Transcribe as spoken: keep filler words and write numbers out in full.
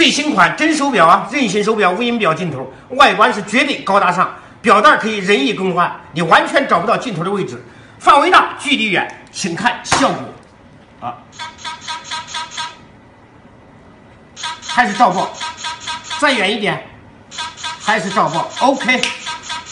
最新款真手表啊，韧性手表，无印表镜头，外观是绝对高大上，表带可以任意更换，你完全找不到镜头的位置，范围大，距离远，请看效果啊，还是照爆，再远一点，还是照爆 ，OK。